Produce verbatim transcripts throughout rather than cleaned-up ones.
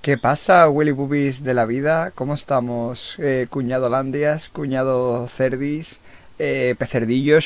¿Qué pasa, Willy Boobies de la vida? ¿Cómo estamos? Eh, cuñado Landias, cuñado Cerdis, eh, pecerdillos.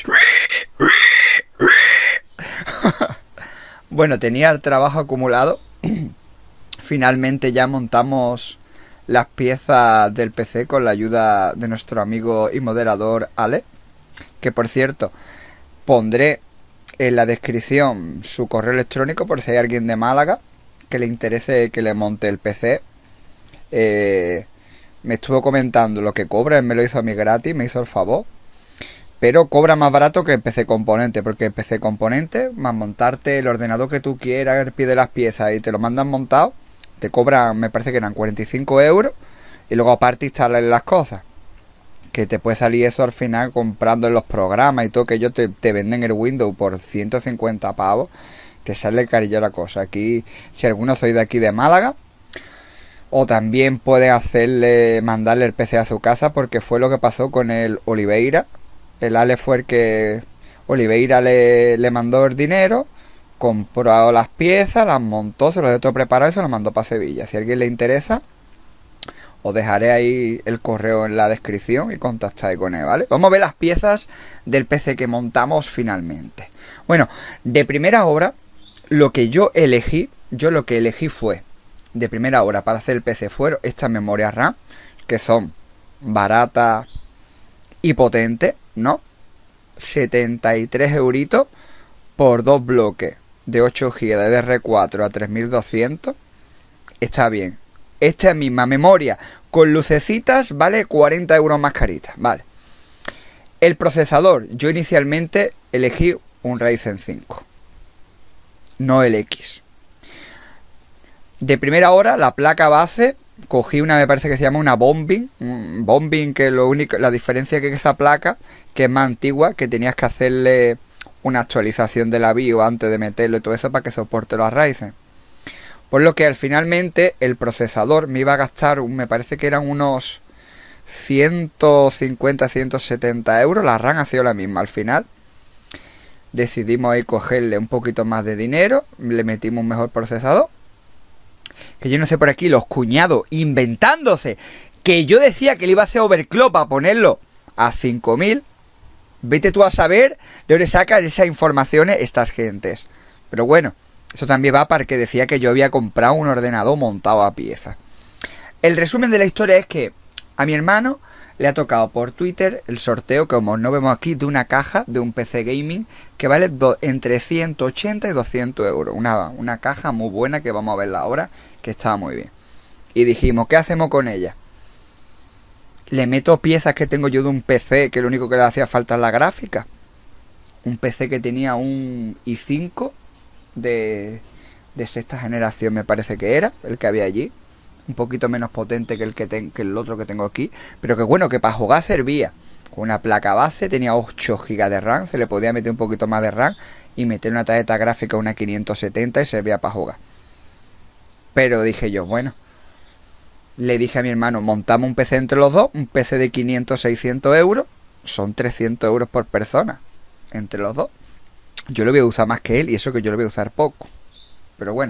Bueno, tenía el trabajo acumulado. Finalmente ya montamos las piezas del P C con la ayuda de nuestro amigo y moderador Ale. Que por cierto, pondré en la descripción su correo electrónico por si hay alguien de Málaga que le interese que le monte el P C. Eh, me estuvo comentando lo que cobra, él me lo hizo a mí gratis, me hizo el favor. Pero cobra más barato que el P C Componente, porque el P C Componente, más montarte el ordenador que tú quieras, pide las piezas y te lo mandan montado, te cobran, me parece que eran cuarenta y cinco euros, y luego aparte instalar las cosas. Que te puede salir eso al final comprando en los programas y todo, que ellos te, te venden el Windows por ciento cincuenta pavos, te sale carillo la cosa. Aquí, si alguno sois de aquí de Málaga, o también puede hacerle, mandarle el P C a su casa, porque fue lo que pasó con el Oliveira. El Ale fue el que Oliveira le, le mandó el dinero, compró las piezas, las montó, se lo dejó todo preparado y se lo mandó para Sevilla. Si a alguien le interesa, os dejaré ahí el correo en la descripción y contactáis con él, ¿vale? Vamos a ver las piezas del P C que montamos finalmente. Bueno, de primera hora, lo que yo elegí, yo lo que elegí fue, de primera hora para hacer el P C fueron estas memorias RAM, que son baratas y potentes, ¿no? setenta y tres euritos por dos bloques de ocho gigas de D D R cuatro a tres mil doscientos. Está bien. Esta misma memoria con lucecitas vale cuarenta euros más carita, vale. El procesador, yo inicialmente elegí un Ryzen cinco, no el X. De primera hora, la placa base, cogí una, me parece que se llama una Bombing. Un Bombing, que lo único, la diferencia que esa placa, que es más antigua, que tenías que hacerle una actualización de la BIOS antes de meterlo y todo eso para que soporte los Ryzen. Por lo que al finalmente el procesador me iba a gastar, me parece que eran unos ciento cincuenta a ciento setenta euros. La RAM ha sido la misma al final. Decidimos ahí cogerle un poquito más de dinero, le metimos un mejor procesador. Que yo no sé por aquí, los cuñados inventándose que yo decía que le iba a hacer overclock para ponerlo a cinco mil. Vete tú a saber de dónde sacan esas informaciones estas gentes. Pero bueno, eso también va para que decía que yo había comprado un ordenador montado a pieza. El resumen de la historia es que a mi hermano le ha tocado por Twitter el sorteo, como no vemos aquí, de una caja de un P C gaming que vale entre ciento ochenta y doscientos euros. Una, una caja muy buena que vamos a verla ahora, que estaba muy bien. Y dijimos, ¿qué hacemos con ella? Le meto piezas que tengo yo de un P C, que lo único que le hacía falta es la gráfica. Un P C que tenía un i cinco de, de sexta generación, me parece que era, el que había allí. Un poquito menos potente que el, que, ten, que el otro que tengo aquí. Pero que bueno, que para jugar servía. Con una placa base, tenía ocho gigas de RAM. Se le podía meter un poquito más de RAM y meter una tarjeta gráfica, una quinientos setenta, y servía para jugar. Pero dije yo, bueno, le dije a mi hermano, montamos un P C entre los dos. Un P C de quinientos, seiscientos euros. Son trescientos euros por persona entre los dos. Yo lo voy a usar más que él, y eso que yo lo voy a usar poco. Pero bueno.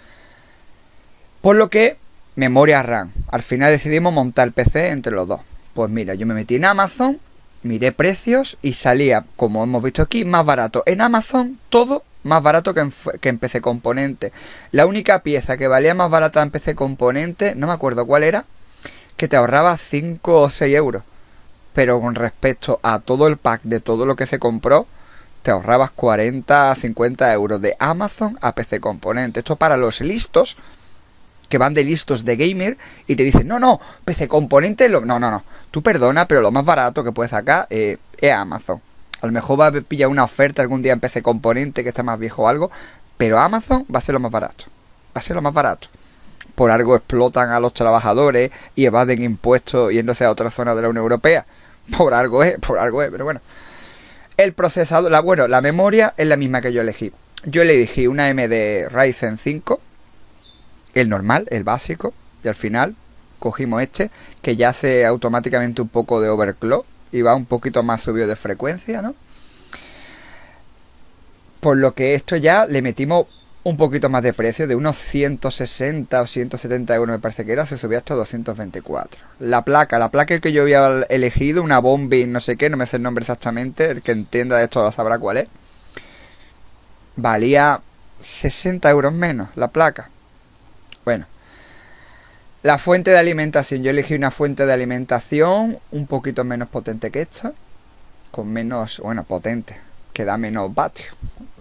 Por lo que, memoria RAM. Al final decidimos montar el P C entre los dos. Pues mira, yo me metí en Amazon, miré precios y salía, como hemos visto aquí, más barato. En Amazon todo más barato que en, que en P C Componente. La única pieza que valía más barata en P C Componente, no me acuerdo cuál era, que te ahorraba cinco o seis euros. Pero con respecto a todo el pack de todo lo que se compró, te ahorrabas cuarenta a cincuenta euros de Amazon a P C Componente. Esto para los listos, que van de listos de gamer y te dicen, no, no, P C Componente, lo... no, no, no, tú perdona, pero lo más barato que puedes sacar eh, es Amazon. A lo mejor va a pillar una oferta algún día en P C Componente que está más viejo o algo, pero Amazon va a ser lo más barato, va a ser lo más barato. Por algo explotan a los trabajadores y evaden impuestos yéndose a otra zona de la Unión Europea. Por algo es, por algo es, pero bueno. El procesador, la, bueno, la memoria es la misma que yo elegí. Yo le elegí una A M D Ryzen cinco, el normal, el básico, y al final cogimos este, que ya hace automáticamente un poco de overclock y va un poquito más subido de frecuencia, ¿no? Por lo que esto ya le metimos un poquito más de precio, de unos ciento sesenta o ciento setenta euros me parece que era, se subía hasta doscientos veinticuatro. La placa, la placa que yo había elegido, una Bombing no sé qué, no me sé el nombre exactamente, el que entienda de esto sabrá cuál es, valía sesenta euros menos la placa. Bueno, la fuente de alimentación, yo elegí una fuente de alimentación un poquito menos potente que esta, con menos, bueno, potente, que da menos vatios.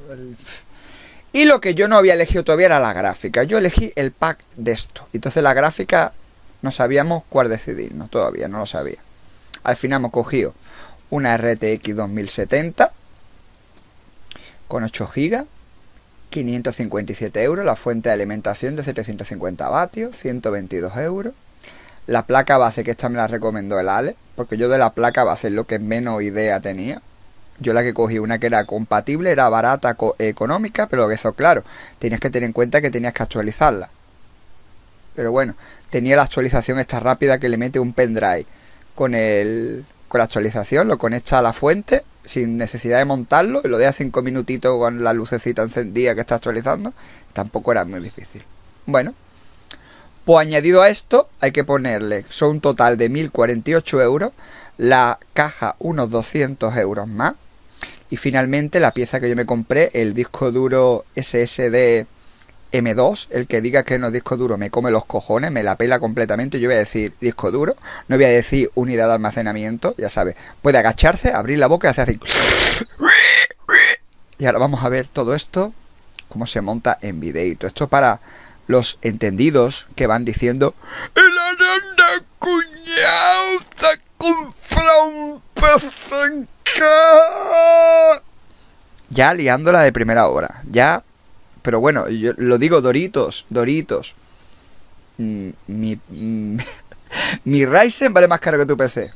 Y lo que yo no había elegido todavía era la gráfica. Yo elegí el pack de esto. Entonces la gráfica no sabíamos cuál decidirnos. Todavía no lo sabía. Al final hemos cogido una R T X dos mil setenta con ocho gigas, quinientos cincuenta y siete euros. La fuente de alimentación de setecientos cincuenta vatios, ciento veintidós euros. La placa base, que esta me la recomendó el Ale, porque yo de la placa base es lo que menos idea tenía. Yo la que cogí, una que era compatible, era barata, económica, pero eso, claro, tenías que tener en cuenta que tenías que actualizarla. Pero bueno, tenía la actualización esta rápida que le mete un pendrive con el con la actualización, lo conecta a la fuente sin necesidad de montarlo y lo deja cinco minutitos con la lucecita encendida que está actualizando. Tampoco era muy difícil. Bueno, pues añadido a esto hay que ponerle, son un total de mil cuarenta y ocho euros, la caja unos doscientos euros más. Y finalmente la pieza que yo me compré, el disco duro S S D M dos, el que diga que no es disco duro me come los cojones, me la pela completamente. Yo voy a decir disco duro, no voy a decir unidad de almacenamiento, ya sabes. Puede agacharse, abrir la boca y hacer así. Y ahora vamos a ver todo esto, cómo se monta en videito. Esto para los entendidos que van diciendo: el Aranda cuñado se ha comprado un P C en casa. Ya liándola de primera hora, ya. Pero bueno, yo lo digo, Doritos, Doritos. Mm, mi, mm, mi Ryzen vale más caro que tu P C.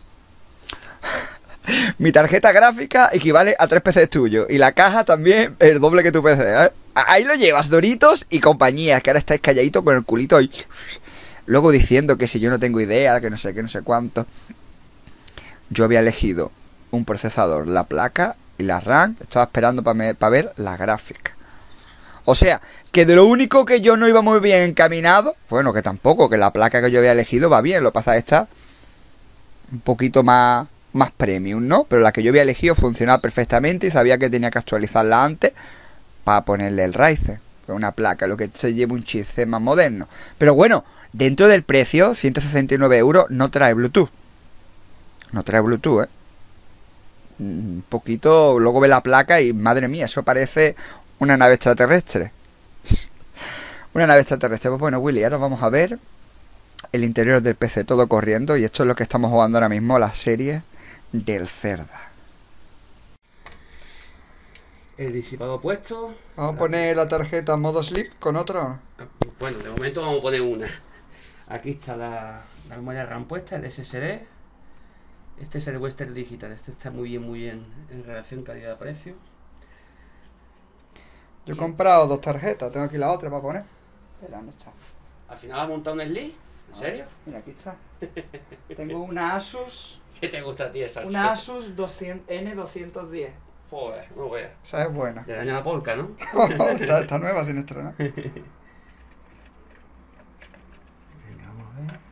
Mi tarjeta gráfica equivale a tres P Cs tuyos. Y la caja también el doble que tu P C, ¿eh? Ahí lo llevas, Doritos y compañía, que ahora estáis calladitos con el culito ahí. Luego diciendo que si yo no tengo idea, que no sé qué, no sé cuánto. Yo había elegido un procesador, la placa y la RAM. Estaba esperando para pa ver la gráfica. O sea, que de lo único que yo no iba muy bien encaminado, bueno, que tampoco, que la placa que yo había elegido va bien. Lo que pasa es que está un poquito más, más premium, ¿no? Pero la que yo había elegido funcionaba perfectamente y sabía que tenía que actualizarla antes para ponerle el Ryzen. Una placa, lo que se lleva un chip más moderno. Pero bueno, dentro del precio, ciento sesenta y nueve euros, no trae Bluetooth. No trae Bluetooth, ¿eh? Un poquito, luego ve la placa y madre mía, eso parece una nave extraterrestre. Una nave extraterrestre. Pues bueno, Willy, ahora vamos a ver el interior del P C todo corriendo. Y esto es lo que estamos jugando ahora mismo, la serie del Cerda. El disipador puesto. Vamos a poner la tarjeta modo sleep con otra. Bueno, de momento vamos a poner una. Aquí está la, la memoria RAM puesta, el S S D. Este es el Western Digital. Este está muy bien, muy bien en relación calidad-precio. Yo he comprado dos tarjetas, tengo aquí la otra para poner. Espera, ¿dónde está? ¿Al final has montado un S L I? ¿En serio? Mira, aquí está. Tengo una Asus. ¿Qué te gusta a ti esa? Una Asus N doscientos diez. Joder, no voy a. Esa es buena. Le daña la polca, ¿no? está, está nueva, sin estrenar. Venga, vamos a ver.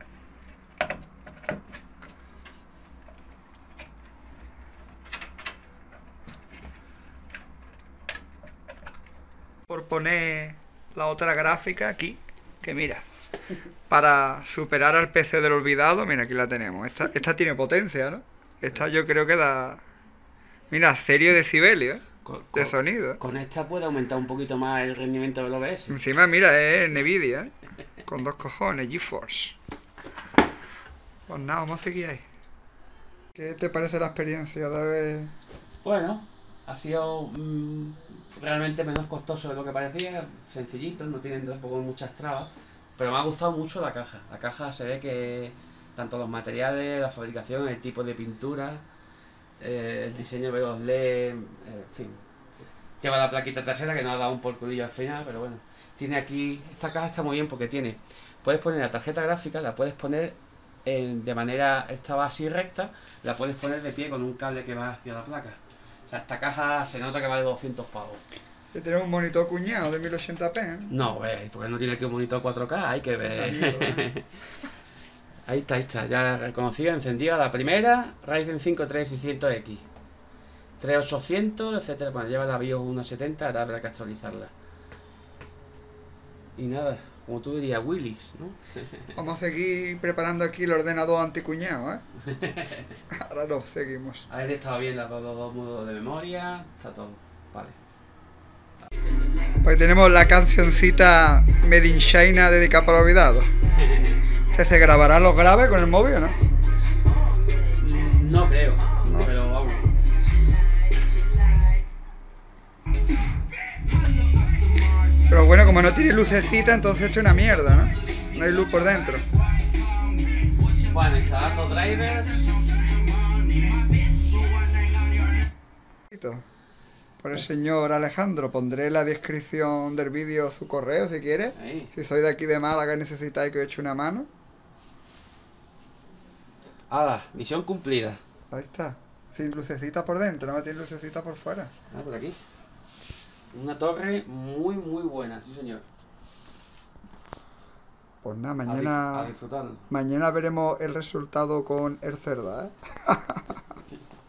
Por poner la otra gráfica aquí, que mira, para superar al P C del olvidado, mira, aquí la tenemos. Esta, esta tiene potencia, ¿no? Esta yo creo que da, mira, serio decibelio, ¿eh? Con, de con, sonido, ¿eh? Con esta puede aumentar un poquito más el rendimiento del O B S. Encima, mira, es Nvidia, ¿eh? Con dos cojones, GeForce. Pues nada, vamos a seguir ahí. ¿Qué te parece la experiencia de haber...? Bueno, ha sido mmm, realmente menos costoso de lo que parecía, sencillito, no tienen tampoco muchas trabas, pero me ha gustado mucho la caja. La caja se ve que tanto los materiales, la fabricación, el tipo de pintura, eh, el diseño de los L E D, eh, en fin. Lleva la plaquita trasera que nos ha dado un porculillo al final, pero bueno. Tiene aquí, esta caja está muy bien porque tiene, puedes poner la tarjeta gráfica, la puedes poner en, de manera, esta va así recta, la puedes poner de pie con un cable que va hacia la placa. O sea, esta caja se nota que vale doscientos pavos. Que tenemos un monitor cuñado de mil ochenta p, ¿eh? No, ve, porque no tiene que un monitor cuatro K, hay que Esta mierda, ver. ¿eh? Ahí está, ahí está, ya reconocida, encendida la primera, Ryzen cinco tres mil seiscientos X. tres mil ochocientos, etcétera. Cuando lleva la BIOS uno setenta, ahora habrá que actualizarla. Y nada, como tú dirías, Willis, ¿no? Vamos a seguir preparando aquí el ordenador anticuñado, ¿eh? Ahora lo seguimos. Ahí estaba bien las dos, dos, dos módulos de memoria, está todo. Vale. Pues tenemos la cancioncita Made in China dedicada para olvidados. ¿Se, ¿Se grabará los graves con el móvil o no? No creo, No. pero vamos. Pero bueno, como no tiene lucecita, entonces esto es una mierda, ¿no? No hay luz por dentro. Bueno, instalando drivers. Por el señor Alejandro, pondré en la descripción del vídeo su correo si quiere. Ahí. Si sois de aquí de Málaga y necesitáis que os eche una mano. Hala, misión cumplida. Ahí está. Sin lucecita por dentro, no tiene lucecita por fuera. Ah, por aquí. Una torre muy, muy buena, sí señor. Pues nada, A, dif- a mañana, disfrutarlo. mañana veremos el resultado con el Cerda, ¿eh?